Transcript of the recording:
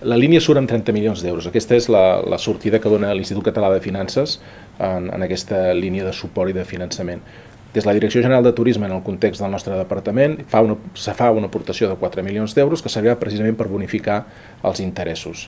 La línia surt amb 30 milions d'euros. Aquesta és la sortida que dona l'Institut Català de Finances en aquesta línia de suport i de finançament. Des de la Direcció General de Turisme, en el context del nostre departament, se fa una aportació de 4 milions d'euros que servirà precisament per bonificar els interessos.